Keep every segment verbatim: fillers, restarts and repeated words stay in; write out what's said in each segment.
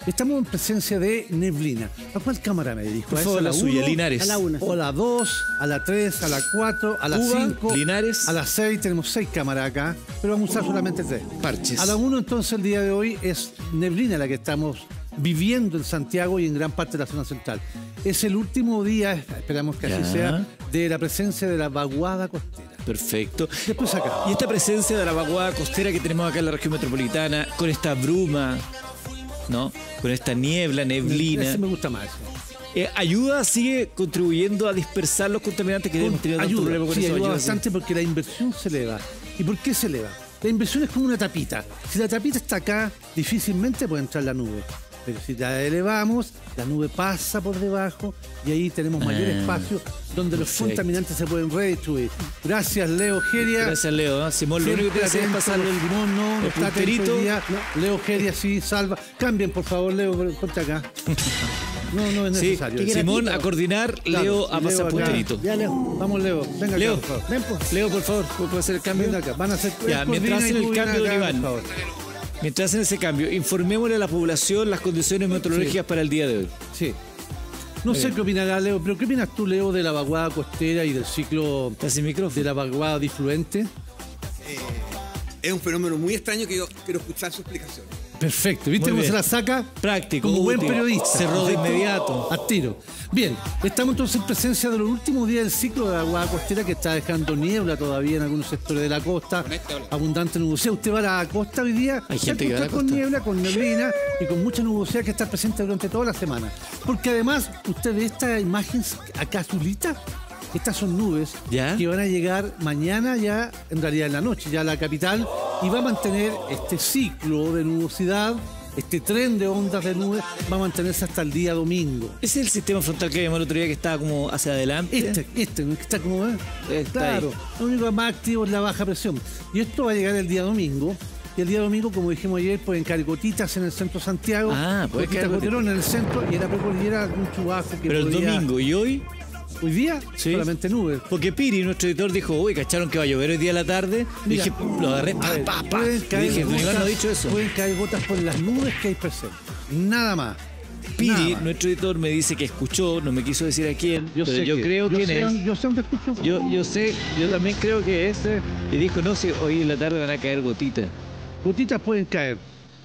Estamos en presencia de neblina. ¿A cuál cámara me dirijo? Por ¿A favor, esa, la a suya, uno, Linares. A la una. O a la dos, a la tres, a la cuatro, a la Cuba, cinco. Linares. A la seis. Tenemos seis cámaras acá, pero vamos a usar solamente tres. Parches. A la uno, entonces, el día de hoy es neblina la que estamos viviendo en Santiago y en gran parte de la zona central. Es el último día, esperamos que así Ya. sea, de la presencia de la vaguada costera. Perfecto. Después acá. Y esta presencia de la vaguada costera que tenemos acá en la región metropolitana, con esta bruma, ¿no? Con esta niebla, neblina, Ese me gusta más. eh, ayuda, sigue contribuyendo a dispersar los contaminantes que hemos tenido tanto Ayuda, problema con sí, eso. ayuda Ayuda, bastante porque la inversión se eleva. ¿Y por qué se eleva? La inversión es como una tapita. Si la tapita está acá, difícilmente puede entrar la nube. Pero si la elevamos, la nube pasa por debajo y ahí tenemos mayor Ah, espacio donde los perfecto. contaminantes se pueden redistribuir. Gracias, Leo Geria. Gracias, Leo. ¿no? Simón, lo único que tiene que hacer es pasarle el Simón, no, el está atento punterito. hoy día. Leo Geria, sí, salva. Cambien, por favor, Leo, ponte acá. No, no es Sí, necesario. Simón a coordinar, Claro, Leo a Leo pasar acá. punterito. Ya, Leo. Vamos, Leo. Venga Leo, acá, por favor. Ven, pues. Leo, por favor, ¿puedo hacer el cambio? Ven acá. Van a hacer Ya, él mientras coordina hacen y el tú cambio, ven don acá, Iván. por favor. Mientras hacen ese cambio, informémosle a la población las condiciones meteorológicas para el día de hoy. Sí. No sé qué opinará Leo, pero ¿qué opinas tú, Leo, de la vaguada costera y del ciclo ¿Estás sin micrófono? de la vaguada difluente? Eh, es un fenómeno muy extraño que yo quiero escuchar su explicación. Perfecto. ¿Viste Muy cómo se bien. la saca? Práctico, Como buen útil. periodista. Cerró de Perfecto. inmediato. A tiro. Bien, estamos entonces en presencia de los últimos días del ciclo de la vaguada costera que está dejando niebla todavía en algunos sectores de la costa. Abundante nubosidad. Usted va a la costa hoy día. Hay se gente que va a la encuentra con costa. niebla, con neblina y con mucha nubosidad que está presente durante toda la semana. Porque además, usted ve esta imagen acá azulita. Estas son nubes ¿Ya? que van a llegar mañana ya, en realidad en la noche, ya a la capital, y va a mantener este ciclo de nubosidad, este tren de ondas de nubes, va a mantenerse hasta el día domingo. ¿Ese es el sistema frontal que vimos el otro día que estaba como hacia adelante? Este, este, que está como, ¿eh? Está Claro, ahí. lo único más activo es la baja presión. Y esto va a llegar el día domingo. Y el día domingo, como dijimos ayer, pueden caer gotitas en el centro de Santiago. Ah, puede gotitas, caer gotitas. goterón en el centro y en la precordillera algún chubasco que Pero el podría- domingo y hoy, Hoy día, Sí. solamente nubes. porque Piri, nuestro editor, dijo, uy, ¿cacharon que va a llover hoy día a la tarde? Y Mira, dije, lo agarré, A pa, ver, pa, pa. pueden Y caer dije, don Iván no ha dicho eso. Pueden caer gotas por las nubes que hay presentes. Nada más. Nada Piri, más. nuestro editor, me dice que escuchó, no me quiso decir a quién, Yo pero sé yo que- creo yo quién sé, es. Yo sé dónde escucho. Yo, yo sé, yo también creo que es. Y dijo, no, si hoy en la tarde van a caer gotitas. Gotitas pueden caer.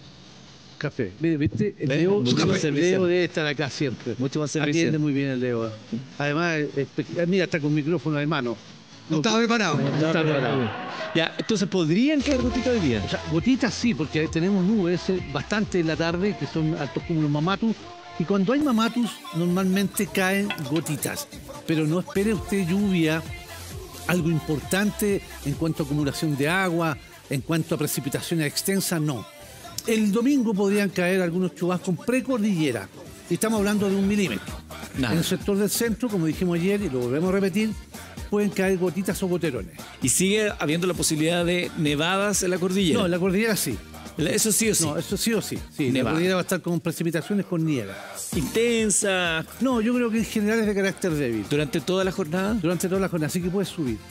Café. Mire, ¿viste? El ¿Ve? Leo, Mucho más el servicial. Leo debe estar acá siempre. Mucho más servicial. Atiende muy bien el Leo. Además, espe- mira, está con micrófono de mano. No estaba preparado. No está preparado. Ya, entonces podrían caer gotitas hoy día. O sea, gotitas sí, porque tenemos nubes eh, bastante en la tarde, que son altos como los mamatus. Y cuando hay mamatus, normalmente caen gotitas. Pero no espere usted lluvia, algo importante en cuanto a acumulación de agua, en cuanto a precipitaciones extensas, no. El domingo podrían caer algunos chubascos precordillera. Y estamos hablando de un milímetro. Nada. En el sector del centro, como dijimos ayer y lo volvemos a repetir, pueden caer gotitas o goterones. Y sigue habiendo la posibilidad de nevadas en la cordillera. No, en la cordillera sí. Eso sí o sí. No, eso sí o sí. Sí, la Nevada. cordillera va a estar con precipitaciones con nieve. Intensa No, yo creo que en general es de carácter débil. durante toda la jornada. Durante toda la jornada, así que puede subir.